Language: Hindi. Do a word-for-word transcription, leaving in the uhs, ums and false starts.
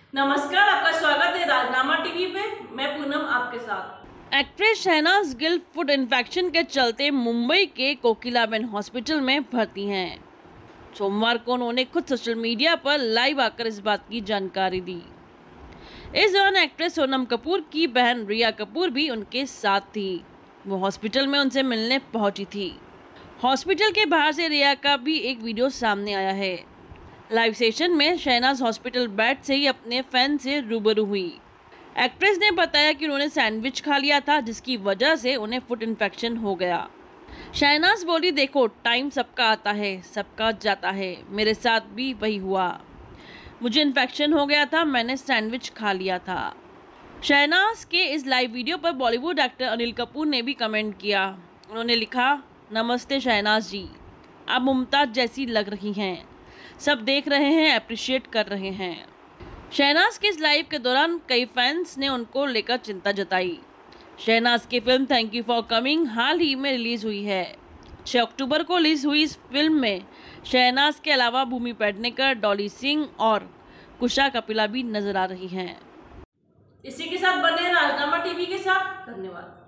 नमस्कार, आपका स्वागत है राजनामा टीवी पे। मैं पूनम आपके साथ। Actress Shehnaaz Gill food infection के चलते मुंबई के कोकिलाबेन हॉस्पिटल में भर्ती हैं। सोमवार को उन्होंने खुद सोशल मीडिया पर लाइव आकर इस बात की जानकारी दी। इस दौरान एक्ट्रेस सोनम कपूर की बहन रिया कपूर भी उनके साथ थी। वो हॉस्पिटल में उनसे मिलने पहुंची थी। हॉस्पिटल के बाहर से रिया का भी एक वीडियो सामने आया है। लाइव सेशन में शहनाज हॉस्पिटल बेड से ही अपने फैन से रूबरू हुई। एक्ट्रेस ने बताया कि उन्होंने सैंडविच खा लिया था, जिसकी वजह से उन्हें फूड इन्फेक्शन हो गया। शहनाज बोली, देखो टाइम सबका आता है, सबका जाता है, मेरे साथ भी वही हुआ। मुझे इन्फेक्शन हो गया था, मैंने सैंडविच खा लिया था। शहनाज के इस लाइव वीडियो पर बॉलीवुड एक्टर अनिल कपूर ने भी कमेंट किया। उन्होंने लिखा, नमस्ते शहनाज जी, आप मुमताज जैसी लग रही हैं। सब देख रहे हैं, अप्रिशिएट कर रहे हैं। शहनाज के इस लाइव के दौरान कई फैंस ने उनको लेकर चिंता जताई। शहनाज की film thank you for coming हाल ही में रिलीज हुई है। छह अक्टूबर को रिलीज हुई इस फिल्म में शहनाज के अलावा भूमि पेडनेकर, डॉली सिंह और कुशा कपिला भी नजर आ रही हैं। इसी के साथ बने राजनामा टीवी के साथ। धन्यवाद।